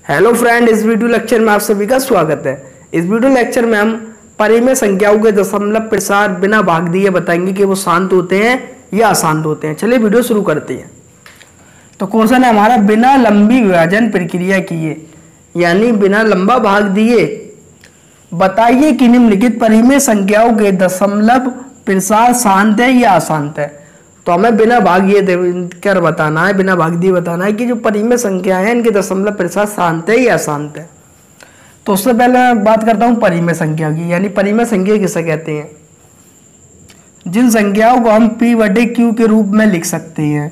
Hello friend, इस video lecture में आप सभी का स्वागत है। इस वीडियो लेक्चर में हम परिमेय संख्याओं के दशमलव प्रसार बिना भाग दिए बताएंगे कि वो शांत होते हैं या अशांत होते हैं। चलिए वीडियो शुरू करते हैं। तो क्वेश्चन है हमारा, बिना लंबी विभाजन प्रक्रिया किए यानी बिना लंबा भाग दिए बताइए कि निम्नलिखित परिमेय संख्याओं के दशमलव प्रसार शांत है या अशांत है। तो हमें बिना भाग कर बताना है, बिना भाग दिए बताना है कि जो परिमेय संख्याएं हैं इनके दशमलव प्रसार शांत है या अशांत है। तो उससे पहले मैं बात करता हूं परिमेय संख्या की, यानी परिमेय संख्या किसे कहते हैं? जिन संख्याओं को हम P/Q के रूप में लिख सकते हैं,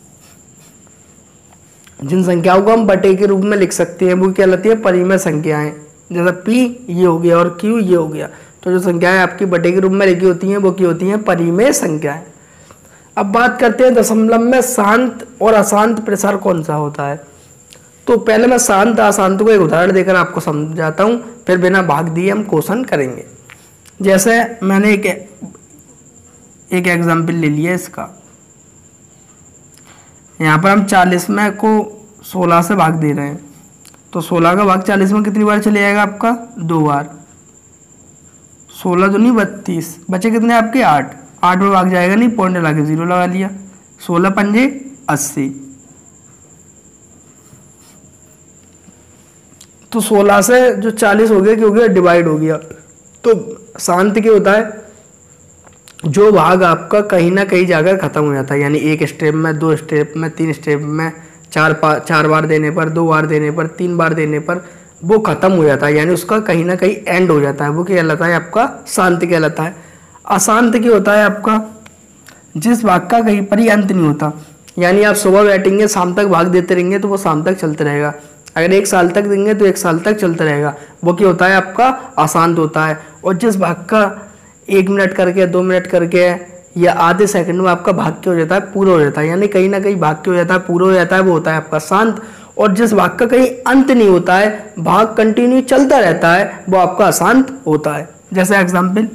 जिन संख्याओं को हम बटे के रूप में लिख सकते हैं वो कहलाती है परिमेय संख्याएं। जैसा P ये हो गया और Q ये हो गया, तो जो संख्याएं आपकी बटे के रूप में लिखी होती हैं वो क्या होती हैं? परिमेय संख्याएं। अब बात करते हैं दशमलव में शांत और अशांत प्रसार कौन सा होता है। तो पहले मैं शांत अशांत को एक उदाहरण देकर आपको समझाता हूं, फिर बिना भाग दिए हम क्वेश्चन करेंगे। जैसे मैंने एक एग्जाम्पल ले लिया इसका। यहाँ पर हम 40 में को 16 से भाग दे रहे हैं, तो 16 का भाग 40 में कितनी बार चले जाएगा आपका? 2 बार। 16 दूनी 32, बचे कितने आपके? 8 में भाग जाएगा नहीं, पॉइंट लगा के 0 लगा लिया। 16 पंजे 80। तो 16 से जो 40 हो गया, क्या हो गया? डिवाइड हो गया। तो शांत क्या होता है? जो भाग आपका कहीं ना कहीं जाकर खत्म हो जाता है, यानी एक स्टेप में, 2 स्टेप में, 3 स्टेप में, 4 बार देने पर, 2 बार देने पर, 3 बार देने पर वो खत्म हो जाता है, यानी उसका कहीं ना कहीं एंड हो जाता है। वो क्या कहलाता है? आपका शांत कहलाता है। अशांत क्या होता है आपका? जिस भाग का कहीं पर ही अंत नहीं होता, यानी आप सुबह बैठेंगे शाम तक भाग देते रहेंगे तो वो शाम तक चलते रहेगा। अगर 1 साल तक देंगे तो 1 साल तक चलता रहेगा, वो क्या होता है? आपका अशांत होता है। और जिस भाग का 1 मिनट करके, 2 मिनट करके या आधे सेकंड में आपका भाग क्या हो जाता है? पूरा हो जाता है, यानी कहीं ना कहीं भाग क्या हो जाता है? पूरा हो जाता है, वो होता है आपका शांत। और जिस भाग का कहीं अंत नहीं होता है, भाग कंटिन्यू चलता रहता है, वो आपका अशांत होता है। जैसे एग्जाम्पल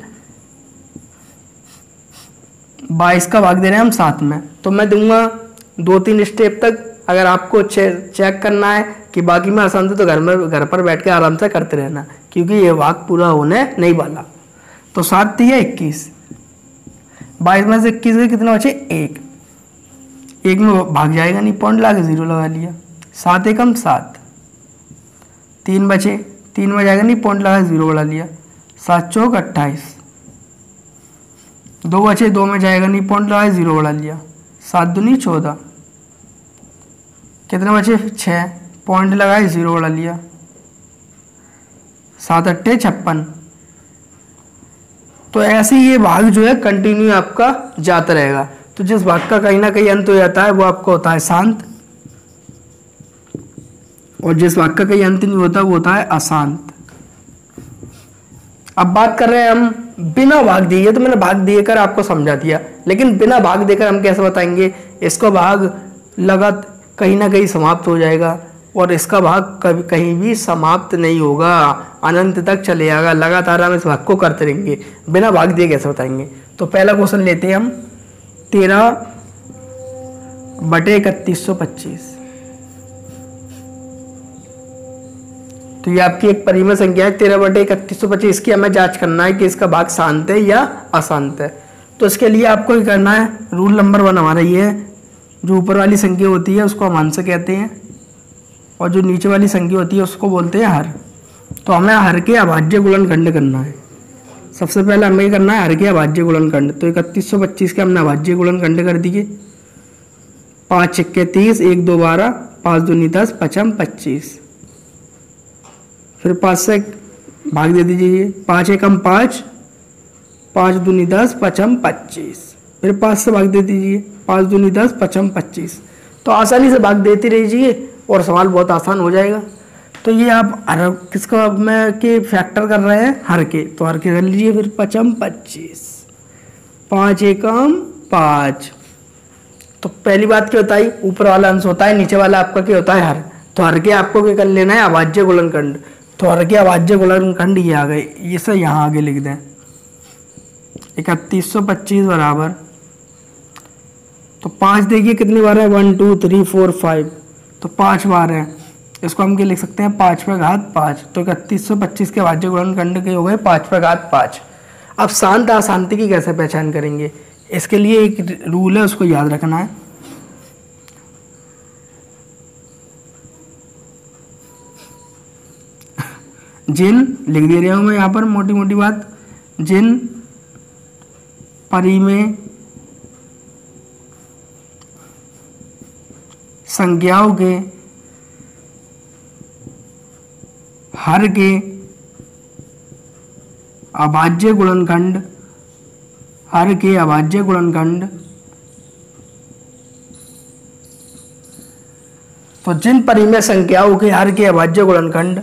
22 का भाग दे रहे हैं हम 7 में, तो मैं दूंगा 2-3 स्टेप तक। अगर आपको चेक करना है कि बाकी में अशांत है तो घर पर बैठ के आराम से करते रहना, क्योंकि ये भाग पूरा होने नहीं वाला। तो 7 दिया 21, 22 में से 21 के कितना बचे? 1 में भाग जाएगा नहीं, पॉइंट लगा के 0 लगा लिया। 7 एकम 7, 3 बचे, 3 में जाएगा नहीं, पॉइंट लगा 0 बढ़ा लिया। 7 चौक 28, 2 बचे, 2 में जाएगा नहीं, पॉइंट लगा 0 बढ़ा लिया। 7 दूनी 14, कितने बचे? 6, पॉइंट लगाए 0 बढ़ा लिया। 7 अट्ठे 56। तो ऐसे ये भाग जो है कंटिन्यू आपका जाता रहेगा। तो जिस भाग का कहीं ना कहीं अंत हो जाता है वो आपका होता है शांत, और जिस भाग का कहीं अंत नहीं होता वो होता है अशांत। अब बात कर रहे हैं हम बिना भाग दिए। तो मैंने भाग दिए कर आपको समझा दिया, लेकिन बिना भाग देकर हम कैसे बताएंगे? इसका भाग लगत कहीं ना कहीं समाप्त हो जाएगा, और इसका भाग कभी कहीं भी समाप्त नहीं होगा, अनंत तक चले जाएगा। लगातार हम इस भाग को करते रहेंगे। बिना भाग दिए कैसे बताएंगे? तो पहला क्वेश्चन लेते हैं हम, 13/3125। तो ये आपकी एक परिमेय संख्या है 13/3125। इसकी हमें जांच करना है कि इसका भाग शांत है या अशांत है। तो इसके लिए आपको क्या करना है? रूल नंबर 1 हमारा ये है, जो ऊपर वाली संख्या होती है उसको हम अंश कहते हैं, और जो नीचे वाली संख्या होती है उसको बोलते हैं हर। तो हमें हर के अभाज्य गुणनखंड करना है। सबसे पहले हमें ये करना है हर के अभाज्य गुणनखंड। तो 3125 के हमने अभाज्य गुणनखंड कर दिए। 5 छक्के 30, 1 2 12, 5 दूनी 10, 5 25। फिर 5 से भाग दे दीजिए। 5 एकम 5, 5 दूनी 10, 5 25। फिर 5 से भाग दे दीजिए। 5 दूनी 10, 5 25। तो आसानी से भाग देते रहिए और सवाल बहुत आसान हो जाएगा। तो ये आप हर किसका में के फैक्टर कर रहे हैं? हर के, तो हर के कर लीजिए। फिर 5 25, 5 एकम 5। तो पहली बात क्या होता है? ऊपर वाला अंश होता है, नीचे वाला आपका क्या होता है? हर। तो हर के आपको क्या कर लेना है? अभाज्य गुणनखंड। तो हर के अभाज्य गुणनखंड ये आ गए, इसे यहाँ आगे लिख दें। 3125 बराबर, तो 5 देखिए कितनी बार है? 1 2 3 4 5, तो 5 बार है। इसको हम क्या लिख सकते हैं 5/5। तो 3125 के अभाज्य गुणनखंड के हो गए 5/5। अब शांत अशांति की कैसे पहचान करेंगे, इसके लिए एक रूल है, उसको याद रखना है। जिन लिख दे रहा हूं मैं यहाँ पर मोटी मोटी बात, जिन परिमेय संज्ञाओं के हर के अभाज्य गुणनखंड, हर के अभाज्य गुणनखंड, तो जिन परिमेय संख्याओं के हर के अभाज्य गुणनखंड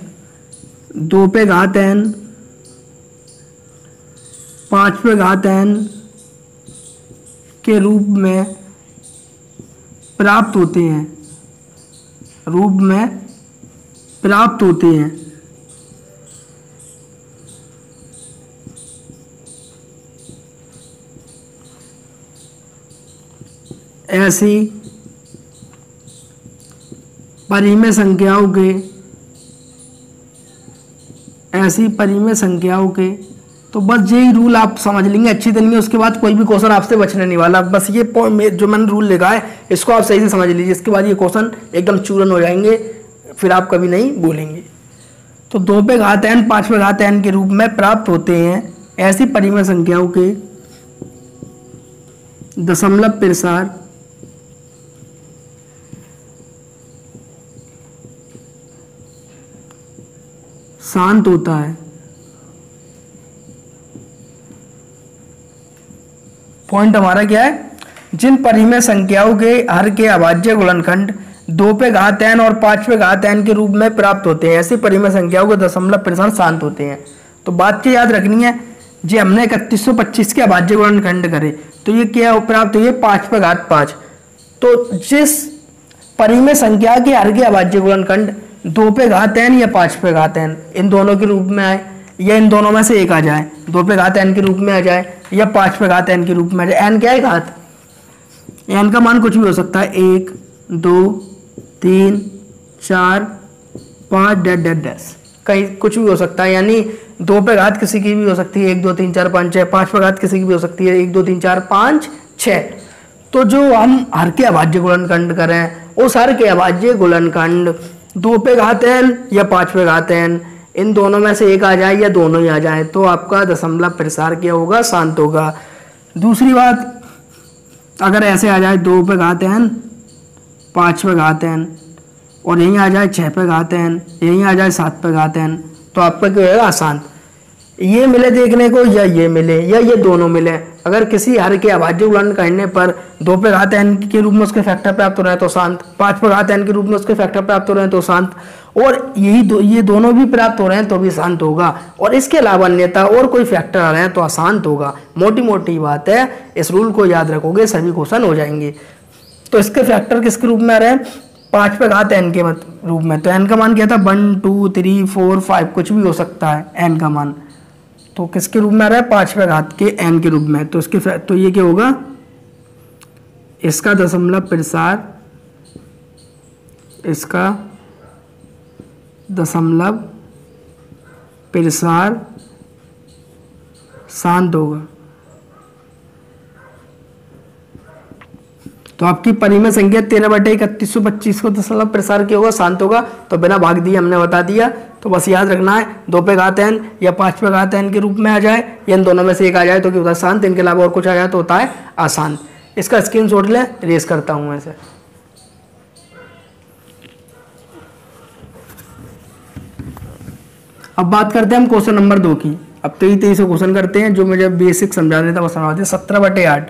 2n 5n के रूप में प्राप्त होते हैं, रूप में प्राप्त होते हैं, ऐसी परिमेय संख्याओं के, ऐसी परिमेय संख्याओं के, तो बस यही रूल आप समझ लेंगे अच्छी तरीके, उसके बाद कोई भी क्वेश्चन आपसे बचने नहीं वाला। बस ये जो मैंने रूल लिखा है इसको आप सही से समझ लीजिए, इसके बाद ये क्वेश्चन एकदम चूरन हो जाएंगे, फिर आप कभी नहीं भूलेंगे। तो 2n 5n के रूप में प्राप्त होते हैं ऐसी परिमेय संख्याओं के दशमलव प्रसार शांत होता है। पॉइंट हमारा क्या है, जिन परिमेय संख्याओं के हर के अभाज्य गुणनखंड 2n और 5n के रूप में प्राप्त होते हैं, ऐसी परिमेय संख्याओं के दशमलव प्रसार शांत होते हैं। तो बात क्या याद रखनी है, जी हमने 3125 के अभाज्य गुणनखंड करे तो ये क्या प्राप्त हुई है 5/5। तो जिस परिमेय संख्या के हर के अभाज्य गुणनखंड 2n या 5n इन दोनों के रूप में आए, या इन दोनों में से एक आ जाए, 2n के रूप में आ जाए या 5n के रूप में आ जाए। n क्या है घात, n का मान कुछ भी हो सकता है, 1 2 3 4 5 डैश कहीं कुछ भी हो सकता है, यानी 2 पे घात किसी की भी हो सकती है, 1 2 3 4 5 6, 5 पे घात किसी की भी हो सकती है, 1 2 3 4 5 6। तो जो हम हर के अभाज्य गुणनखंड करें उस हर के अभाज्य गुणनखंड 2 पे घात n या 5 पे घात n इन दोनों में से एक आ जाए या दोनों ही आ जाए तो आपका दशमलव प्रसार क्या होगा, शांत होगा। दूसरी बात, अगर ऐसे आ जाए 2 पे घात n 5 पे घात n और यहीं आ जाए 6 पे घात n, यहीं आ जाए 7 पे घात n, तो आपका क्या होगा, अशांत। ये मिले देखने को या ये मिले या ये दोनों मिले, अगर किसी हर के अभाज्य गुणन करने पर 2 पे घात n के रूप में उसके फैक्टर प्राप्त हो रहे हैं तो शांत, 5 पे घात n के रूप में उसके फैक्टर प्राप्त हो रहे हैं तो शांत, और ये दोनों भी प्राप्त हो रहे हैं तो भी शांत होगा, और इसके अलावा अन्यथा और कोई फैक्टर आ रहे हैं तो अशांत होगा। मोटी मोटी बात है, इस रूल को याद रखोगे सभी क्वेश्चन हो जाएंगे। तो इसके फैक्टर किसके रूप में आ रहे हैं, 5 पे घात n के रूप में। तो n का मान क्या था, 1 2 3 4 5 कुछ भी हो सकता है n का मान, तो किसके रूप में आ रहा है, 5 पे घात के n के रूप में। तो इसके तो ये क्या होगा, इसका दशमलव प्रसार, इसका दशमलव प्रसार शांत होगा। तो आपकी परिमेय संख्या 13/3125 को दशमलव प्रसार क्या होगा, शांत होगा। तो बिना भाग दिए हमने बता दिया। तो बस याद रखना है 2 पे घात n या 5 पे घात n के रूप में आ जाए या इन दोनों में से एक आ जाए तो क्या होता है, शांत। इनके अलावा और कुछ आ जाए तो होता है अशांत। इसका स्क्रीनशॉट ले, रेस करता हूं मैं इसे। अब बात करते हैं हम क्वेश्चन नंबर 2 की। अब 23 क्वेश्चन करते हैं, जो मुझे बेसिक समझा देता वो समझा दिया। 17/8।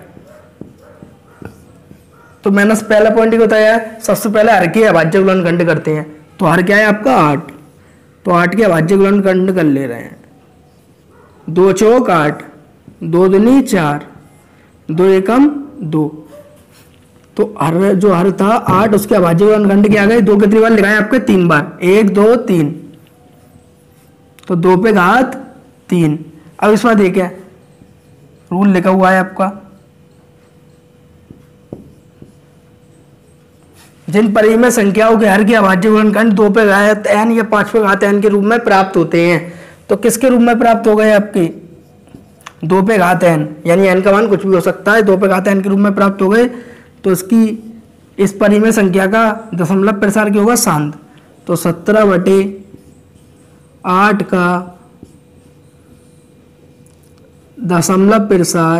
तो मैंने पहला पॉइंट ही बताया है, सबसे पहले हर के अभाज्य गुणनखंड करते हैं। तो हर क्या है आपका 8, तो 8 के अभाज्य गुणनखंड कर ले रहे हैं। 2 चौक 8, 2 दूनी 4, 2 एकम 2। तो हर जो हर था 8 उसके अभाज्य गुणनखंड क्या आ गए, 2 कितनी बार लिखा है आपके 3 बार, 1 2 3, तो 2 पे घात 3। अब इसमें देखिए रूल लिखा हुआ है आपका, जिन परिमेय संख्याओं के हर की अभाज्य गुणनखंड 2 पे घात n या 5 पे घात n के रूप में प्राप्त होते हैं। तो किसके रूप में प्राप्त हो गए आपके 2 पे घात n, यानी n का मान कुछ भी हो सकता है, 2 पे घात n के रूप में प्राप्त हो गए। तो इसकी इस परिमेय संख्या का दशमलव प्रसार क्या होगा शांत। तो 17/8 का दशमलव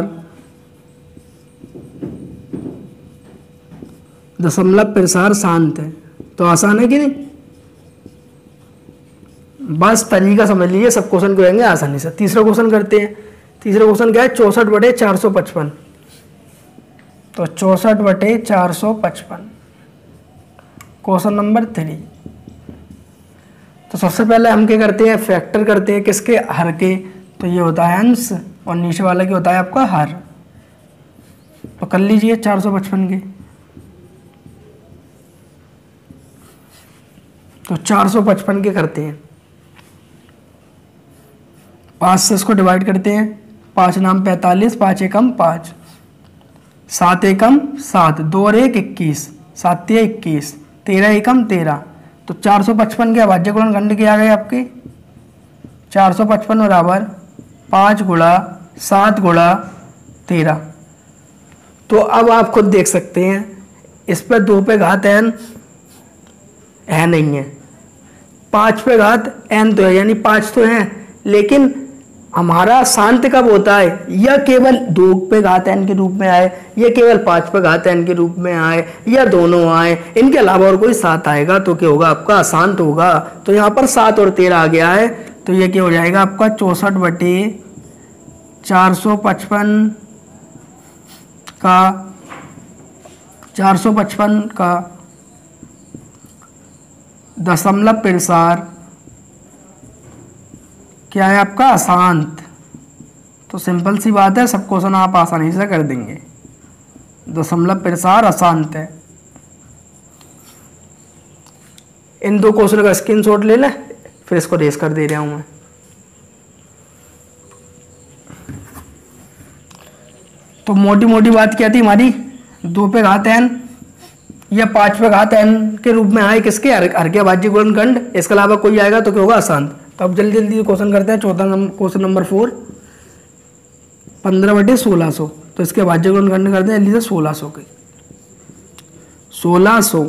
प्रसार शांत है। तो आसान है कि नहीं, बस तरीका समझ लीजिए, सब क्वेश्चन करेंगे आसानी से। तीसरा क्वेश्चन करते हैं। तीसरा क्वेश्चन क्या है 64/455। तो 64/455 क्वेश्चन नंबर 3। तो सबसे पहले हम क्या करते हैं, फैक्टर करते हैं किसके, हर के। तो ये होता है अंश और नीचे वाला क्या होता है आपका हर। तो कर लीजिए 455 के। तो 455 के करते हैं, 5 से इसको डिवाइड करते हैं। 5 नाम 45, 5 एकम 5, 7 एकम 7, 2 और 1 21, 7 तिया 21, 13 एकम 13। तो 455 के अभाज्य गुणनखंड क्या आ गए आपके 455 बराबर 5 गुणा 7 गुणा 13। तो अब आप खुद देख सकते हैं, इस पर 2 पे घात n है नहीं है, 5 पे घात n तो है, यानी 5 तो है, लेकिन हमारा शांत कब होता है, या केवल 2 पे घात n के रूप में आए, या केवल 5 पे घात n के रूप में आए, या दोनों आए, इनके अलावा और कोई 7 आएगा तो क्या होगा आपका अशांत होगा। तो यहाँ पर 7 और 13 आ गया है, तो ये क्या हो जाएगा आपका 64/455 का दशमलव प्रसार क्या है आपका अशांत। तो सिंपल सी बात है, सब क्वेश्चन आप आसानी से कर देंगे। दशमलव प्रसार अशांत है। इन 2 क्वेश्चन का स्क्रीनशॉट ले लें, फिर इसको रेस कर दे रहा हूं मैं। तो मोटी मोटी बात क्या थी हमारी, 2 पे घात n या 5 पे घात n के रूप में आए किसके हर के अभाज्य गुणनखंड, इसके अलावा कोई आएगा तो क्या होगा अशांत। तो अब जल्दी जल्दी क्वेश्चन करते हैं। चौथा क्वेश्चन नंबर 4, 15/1600। तो इसके अभाज्य गुणनखंड करते हैं जल्दी से 1600 के। 1600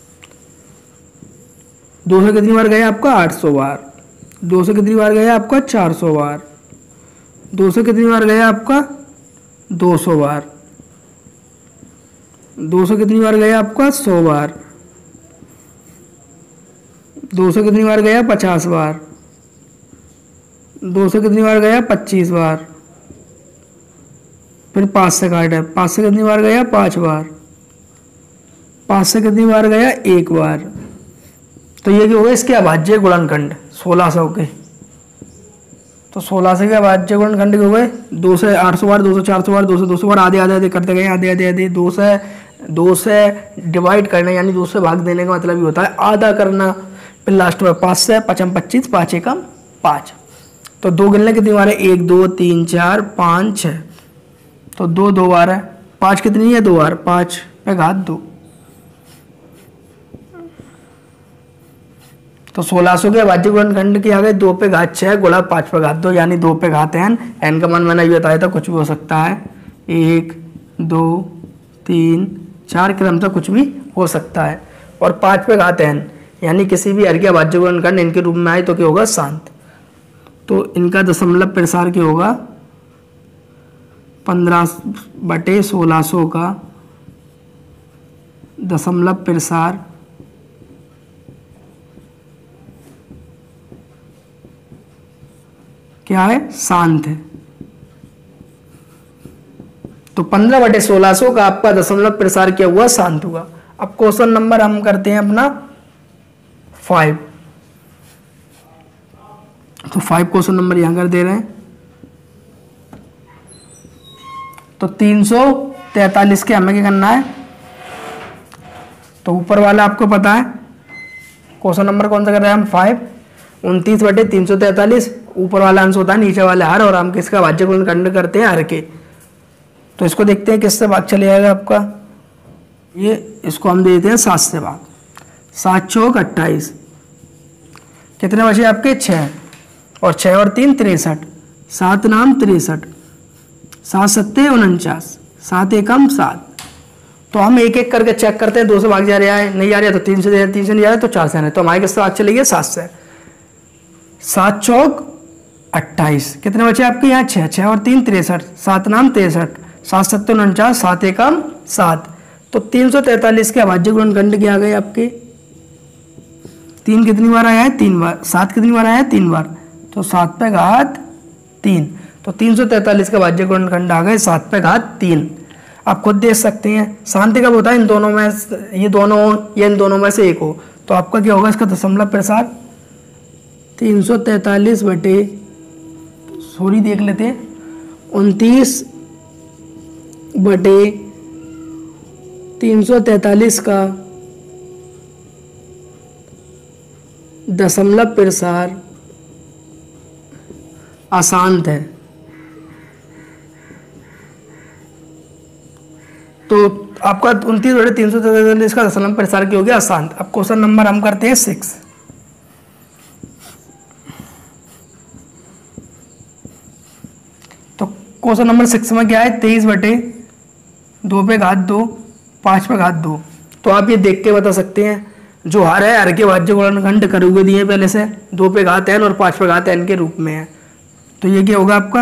2 से कितनी बार गया आपका 800 बार, 2 से कितनी बार गया आपका 400 बार, 2 से कितनी बार गया आपका 200 बार, 2 से कितनी बार गया आपका 100 बार, 2 से कितनी बार गया 50 बार, 2 से कितनी बार गया 25 बार, फिर 5 से काट है, 5 से कितनी बार गया 5 बार, 5 से कितनी बार गया 1 बार। तो ये क्या हो गया इसके अभाज्य गुणनखंड 1600 के। तो 1600 के अभाज्य गुणनखंड हो गए 2 से 800 बार, 2 से 400 बार, 2 से 200 बार, आधे आधे आधे करते गए, आधे आधे आधे। 2 से डिवाइड करना यानी 2 से भाग देने का मतलब ये होता है आधा करना। फिर लास्ट में 5 से 5 25, 5 एकम 5। तो 2 गिनने कितनी बार है 1 2 3 4 5 6। तो 2 2 बार है, 5 कितनी है 2 बार, 5 पे घात 2। तो 1600 के अभाज्य गुणनखंड की आ गए 2 पे घात 6 गुणा 5 पे घात 2, यानी 2 पे घात n। n का मान मैंने ये बताया था कुछ भी हो सकता है, 1 2 3 4 क्रम से कुछ भी हो सकता है। और 5 पे घात n यानी किसी भी हर के अभाज्य गुणनखंड इनके रूप में आए तो क्या होगा शांत। तो इनका दशमलव प्रसार क्या होगा 15/1600 का दशमलव प्रसार क्या है शांत है। तो 15/1600 का आपका दशमलव प्रसार क्या हुआ शांत हुआ। अब क्वेश्चन नंबर हम करते हैं अपना 5। तो 5 क्वेश्चन नंबर यहां कर दे रहे हैं। तो 343 के हमें क्या करना है, तो ऊपर वाला आपको पता है क्वेश्चन नंबर कौन सा कर रहे हैं हम 5, 29/343। ऊपर वाला अंश होता है नीचे वाले हर, और हम किसका अभाज्य गुणनखंड करते हैं हर के। तो इसको देखते हैं किससे भाग चले जाएगा आपका ये इसको हम दे देते हैं 7 से भाग। 7 चौक 28, कितने बचे आपके 6, और 6 और 3 63, 7 नाम 63, 7 सत्ते 49, 7 एकम 7। तो हम एक एक करके चेक करते हैं, 2 से भाग जा रहा है, नहीं जा रहा है तो 3 से, 3 से नहीं जा रहा है तो 4 से है, तो हमारे किससे भाग चलेगी 7 से। 7 चौक 28, कितने बचे आपके यहाँ 6, 6 और 3 63, 7 नाम 63, 7 सत्ते 49, 7 एकम 7। तो 343 के अभाज्य गुणनखंड क्या आ गए आपके, 3 कितनी बार आया है 3 बार, 7 कितनी बार आया है 3 बार, तो 7 पे घात 3। तो 343 का भाज्य गुणनखंड आ गए 7 पे घात 3। आप खुद देख सकते हैं शांति कब होता है इन दोनों में, ये दोनों हो या इन दोनों में से एक हो, तो आपका क्या होगा इसका दशमलव प्रसार 343 बटे, सॉरी देख लेते हैं, 29 बटे 343 का दशमलव प्रसार अशांत है। तो आपका 29 बटे 343 का दशमलव प्रसार क्या हो गया अशांत। अब क्वेश्चन नंबर हम करते हैं 6। तो क्वेश्चन नंबर 6 में क्या है 23 बटे 2 पे घात 2, 5 पे घात 2। तो आप ये देख के बता सकते हैं जो हर है हर के भाज्य गुणनखंड करे हुए दिए पहले से, 2 पे घात n और 5 पे घात n के रूप में है। तो ये क्या होगा आपका,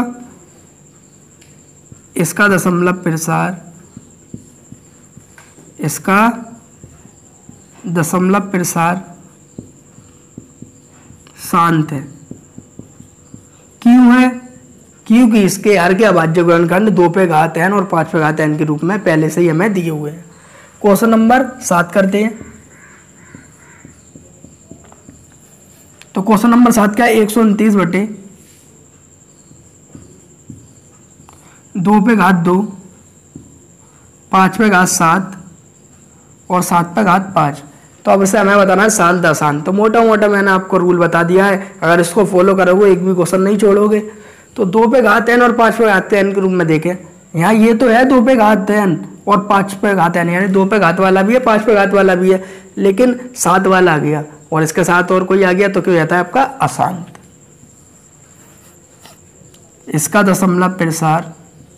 इसका दशमलव प्रसार, इसका दशमलव प्रसार शांत है। क्यों है, क्योंकि इसके हर के अभाज्य गुणनखंड 2 पे घात n और 5 पे घात n के रूप में पहले से ही हमें दिए हुए हैं। क्वेश्चन नंबर 7 करते हैं। तो क्वेश्चन नंबर 7 क्या है 129 बटे 2 पे घात 2, 5 पे घात 7 और 7 पे घात 5। तो अब इसे हमें बताना है शांत अशांत। तो मोटा मोटा मैंने आपको रूल बता दिया है, अगर इसको फॉलो करोगे एक भी क्वेश्चन नहीं छोड़ोगे। तो 2 पे घात n और 5 पे घात n के रूप में देखें, यहाँ ये तो है 2 पे घात n और 5 पे घात n, यानी 2 पे घात वाला भी है 5 पे घात वाला भी है, लेकिन 7 वाला आ गया और इसके साथ और कोई आ गया तो क्या रहता है आपका अशांत। इसका दशमलव प्रसार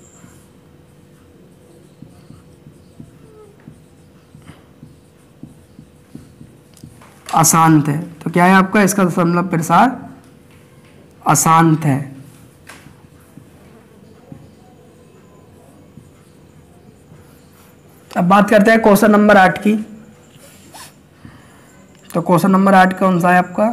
अशांत है। तो क्या है आपका इसका दशमलव प्रसार अशांत है। अब बात करते हैं क्वेश्चन नंबर 8 की। तो क्वेश्चन नंबर 8 कौन सा है आपका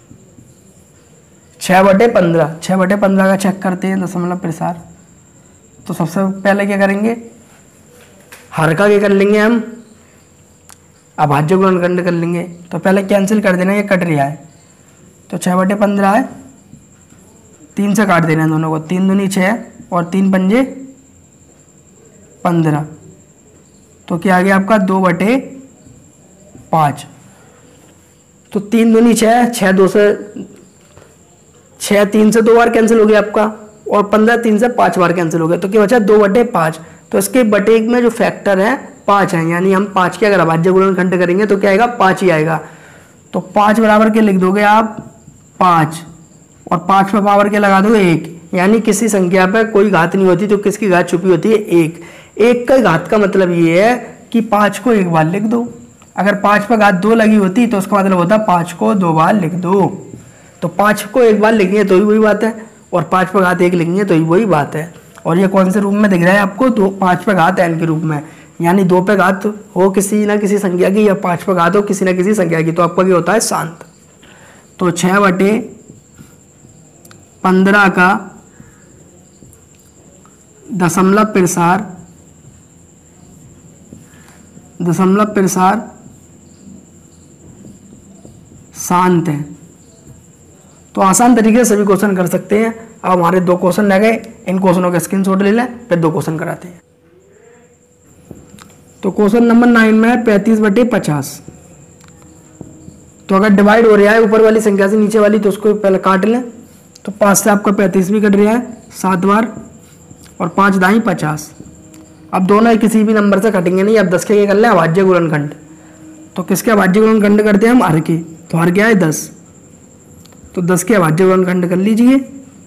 6 बटे 15। 6 बटे 15 का चेक करते हैं दशमलव प्रसार। तो सबसे पहले क्या करेंगे, हर का क्या कर लेंगे हम, अभाज्य गुणनखंड कर लेंगे। तो पहले कैंसिल कर देना, ये कट रहा है। तो 6 बटे 15 है, 3 से काट देना है दोनों को, 3 दूनी 6 और 3 पंजे 15। तो क्या आ गया आपका 2 बटे 5। तो 3 दूनी 6, 6 2 से 6 3 से 2 बार कैंसिल हो गया आपका, और 15 3 से 5 बार कैंसिल हो गया। तो क्या बचा 2 बटे 5। तो इसके बटे में जो फैक्टर है 5 है, यानी हम 5 के अगर अभाज्य गुणनखंड करेंगे तो क्या आएगा 5 ही आएगा। तो 5 बराबर के लिख दोगे आप 5, और 5 पे पावर के लगा दोगे 1, यानी किसी संख्या पर कोई घात नहीं होती तो किसकी घात छुपी होती है 1। 1 का घात का मतलब ये है कि 5 को एक बार लिख दो। अगर 5 पर घात 2 लगी होती तो उसका मतलब होता 5 को 2 बार लिख दो। तो 5 को एक बार लिखेंगे तो ही वही बात है, और 5 पर घात 1 लिखेंगे तो ही वही बात है। और ये कौन से रूप में दिख रहा है आपको, 5 पे घात n के रूप में, यानी 2 पे घात हो किसी ना किसी संख्या की या 5 पे घात हो किसी ना किसी संख्या की, तो आपका क्या होता है शांत। तो 6 बटे 15 का दशमलव प्रसार शांत है। तो आसान तरीके से सभी क्वेश्चन कर सकते हैं। अब हमारे 2 क्वेश्चन रह गए, इन क्वेश्चनों के स्क्रीनशॉट ले लें, फिर 2 क्वेश्चन कराते हैं। तो क्वेश्चन नंबर 9 में है 35 बटे 50। तो अगर डिवाइड हो रहा है ऊपर वाली संख्या से नीचे वाली तो उसको पहले काट लें। तो 5 से आपका 35 भी कट रहा है 7 बार, और 5 दाई 50। अब दोनों किसी भी नंबर से कटेंगे नहीं। अब 10 के कर लें अभाज्य गुणनखंड, तो किसके अभाज्य गुणनखंड करते हैं हम, हर के। तो हर क्या है 10, तो 10 के अभाज्य गुणनखंड कर लीजिए।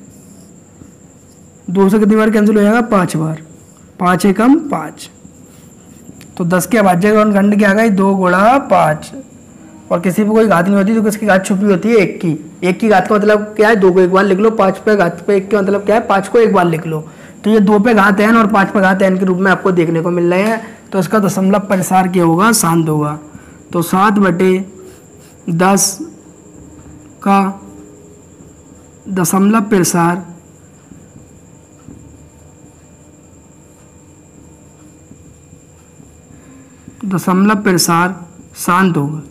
2 से कितनी बार कैंसिल हो जाएगा, 5 बार, 5 एकम 5। तो 10 के अभाज्य गुणनखंड क्या आ गई, 2 गुणा 5। और किसी पे कोई घात नहीं होती तो किसकी घात छुपी होती है, 1 की। 1 की घात का मतलब क्या है, 2 को एक बार लिख लो। 5 पे घात पे 1 का मतलब क्या है, 5 को एक बार लिख लो। तो ये 2 पे घात n और 5 पे घात n के रूप में आपको देखने को मिल रहे हैं। तो इसका दशमलव परिसार क्या होगा, शांत होगा। तो 7/10 का दशमलव परिसार शांत होगा।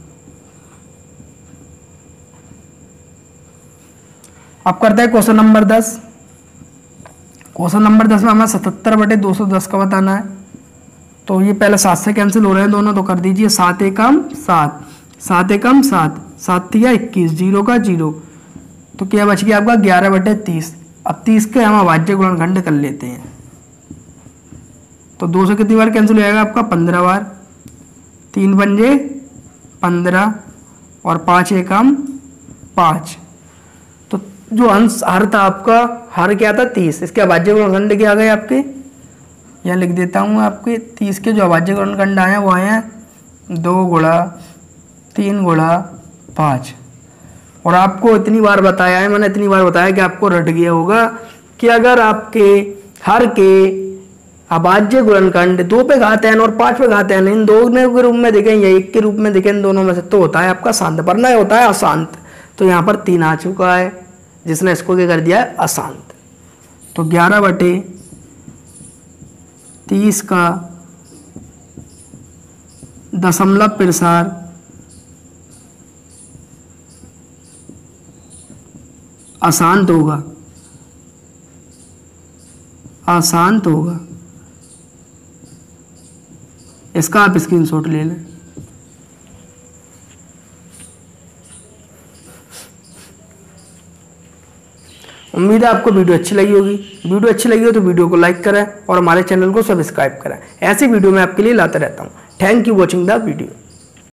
अब करते हैं क्वेश्चन नंबर 10। क्वेश्चन नंबर 10 में हमें 77/210 का बताना है। तो ये पहले 7 से कैंसिल हो रहे हैं दोनों, तो कर दीजिए 7 एकम 7, 7 एकम 7, 7 तिया 21, 0 का 0। तो क्या बच गया आपका 11/30। अब 30 के हम अभाज्य गुणनखंड कर लेते हैं। तो 2 से कितनी बार कैंसिल हो जाएगा आपका, 15 बार। 3 पंजे 15 और 5 एकम 5। तो जो अंश हर था आपका, हर क्या था 30, इसके अभाज्य गुणनखंड क्या आ गए आपके, यहाँ लिख देता हूँ आपके। 30 के जो अभाज्य गुणनखंड आए हैं वो आए हैं 2 गुणा 3 गुणा 5। और आपको इतनी बार बताया है, मैंने इतनी बार बताया कि आपको रट गया होगा कि अगर आपके हर के अभाज्य गुणनखंड 2 पे घात n और 5 पे घात n इन दोनों के रूप में दिखें या 1 के रूप में दिखें, इन दोनों में से, तो होता है आपका शांत, वरना होता है अशांत। तो यहाँ पर 3 आ चुका है, जिसने इसको क्या कर दिया है, अशांत। तो 11/30 का दशमलव परिसार अशांत होगा, अशांत होगा। इसका आप स्क्रीनशॉट ले लें। उम्मीद है आपको वीडियो अच्छी लगी होगी। वीडियो अच्छी लगी हो तो वीडियो को लाइक करें और हमारे चैनल को सब्सक्राइब करें। ऐसी वीडियो मैं आपके लिए लाता रहता हूँ। Thank you watching the video.